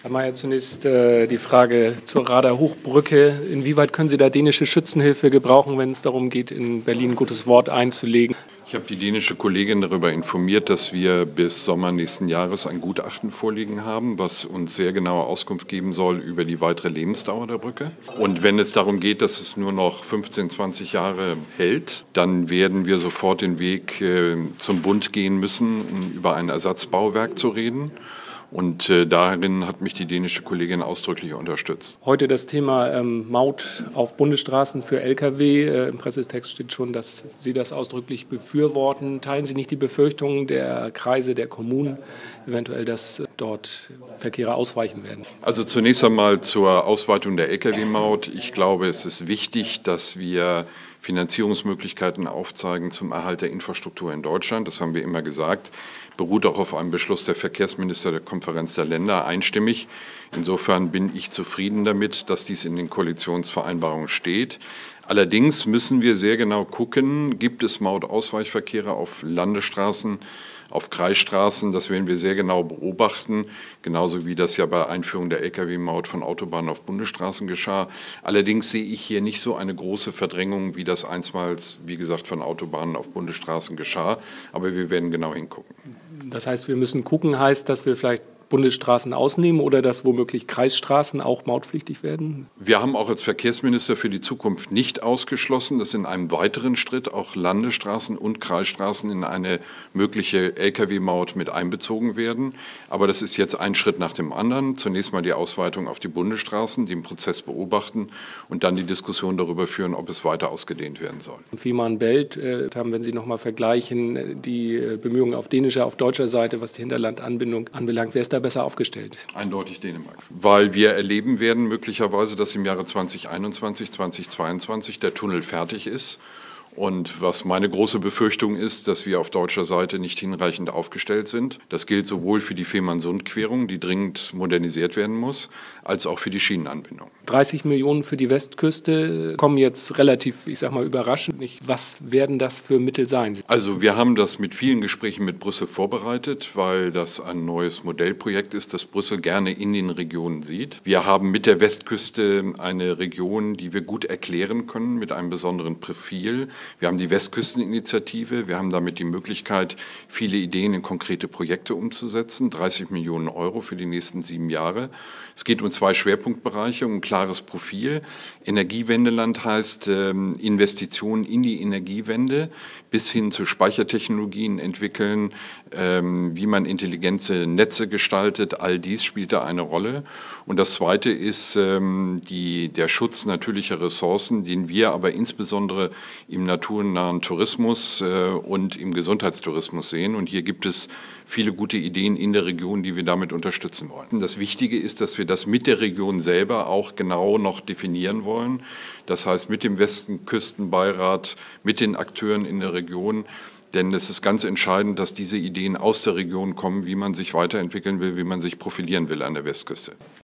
Herr Mayer, zunächst die Frage zur Rader Hochbrücke. Inwieweit können Sie da dänische Schützenhilfe gebrauchen, wenn es darum geht, in Berlin ein gutes Wort einzulegen? Ich habe die dänische Kollegin darüber informiert, dass wir bis Sommer nächsten Jahres ein Gutachten vorliegen haben, was uns sehr genaue Auskunft geben soll über die weitere Lebensdauer der Brücke. Und wenn es darum geht, dass es nur noch 15, 20 Jahre hält, dann werden wir sofort den Weg zum Bund gehen müssen, um über ein Ersatzbauwerk zu reden. Und darin hat mich die dänische Kollegin ausdrücklich unterstützt. Heute das Thema Maut auf Bundesstraßen für Lkw. Im Pressetext steht schon, dass Sie das ausdrücklich befürworten. Teilen Sie nicht die Befürchtungen der Kreise, der Kommunen, eventuell, dass dort Verkehre ausweichen werden? Also zunächst einmal zur Ausweitung der Lkw-Maut. Ich glaube, es ist wichtig, dass wir Finanzierungsmöglichkeiten aufzeigen zum Erhalt der Infrastruktur in Deutschland. Das haben wir immer gesagt. Beruht auch auf einem Beschluss der Verkehrsminister der Konferenz der Länder einstimmig. Insofern bin ich zufrieden damit, dass dies in den Koalitionsvereinbarungen steht. Allerdings müssen wir sehr genau gucken, gibt es Mautausweichverkehre auf Landesstraßen, auf Kreisstraßen. Das werden wir sehr genau beobachten, genauso wie das ja bei Einführung der Lkw-Maut von Autobahnen auf Bundesstraßen geschah. Allerdings sehe ich hier nicht so eine große Verdrängung, wie das einstmals, wie gesagt, von Autobahnen auf Bundesstraßen geschah. Aber wir werden genau hingucken. Das heißt, wir müssen gucken, heißt, dass wir vielleicht Bundesstraßen ausnehmen oder dass womöglich Kreisstraßen auch mautpflichtig werden? Wir haben auch als Verkehrsminister für die Zukunft nicht ausgeschlossen, dass in einem weiteren Schritt auch Landesstraßen und Kreisstraßen in eine mögliche Lkw-Maut mit einbezogen werden. Aber das ist jetzt ein Schritt nach dem anderen. Zunächst mal die Ausweitung auf die Bundesstraßen, den Prozess beobachten und dann die Diskussion darüber führen, ob es weiter ausgedehnt werden soll. Fehmarnbelt haben, wenn Sie noch mal vergleichen, die Bemühungen auf dänischer, auf deutscher Seite, was die Hinterlandanbindung anbelangt, wer ist da besser aufgestellt? Eindeutig Dänemark. Weil wir erleben werden möglicherweise, dass im Jahre 2021, 2022 der Tunnel fertig ist. Und was meine große Befürchtung ist, dass wir auf deutscher Seite nicht hinreichend aufgestellt sind. Das gilt sowohl für die Fehmarnsund-Querung, die dringend modernisiert werden muss, als auch für die Schienenanbindung. 30 Millionen für die Westküste kommen jetzt relativ, ich sage mal, überraschend. Was werden das für Mittel sein? Also wir haben das mit vielen Gesprächen mit Brüssel vorbereitet, weil das ein neues Modellprojekt ist, das Brüssel gerne in den Regionen sieht. Wir haben mit der Westküste eine Region, die wir gut erklären können mit einem besonderen Profil. Wir haben die Westküsteninitiative, wir haben damit die Möglichkeit, viele Ideen in konkrete Projekte umzusetzen, 30 Millionen Euro für die nächsten 7 Jahre. Es geht um 2 Schwerpunktbereiche, um ein klares Profil. Energiewendeland heißt Investitionen in die Energiewende bis hin zu Speichertechnologien entwickeln, wie man intelligente Netze gestaltet. All dies spielt da eine Rolle. Und das Zweite ist der Schutz natürlicher Ressourcen, den wir aber insbesondere im naturnahen Tourismus und im Gesundheitstourismus sehen. Und hier gibt es viele gute Ideen in der Region, die wir damit unterstützen wollen. Das Wichtige ist, dass wir das mit der Region selber auch genau noch definieren wollen. Das heißt, mit dem Westküstenbeirat, mit den Akteuren in der Region. Denn es ist ganz entscheidend, dass diese Ideen aus der Region kommen, wie man sich weiterentwickeln will, wie man sich profilieren will an der Westküste.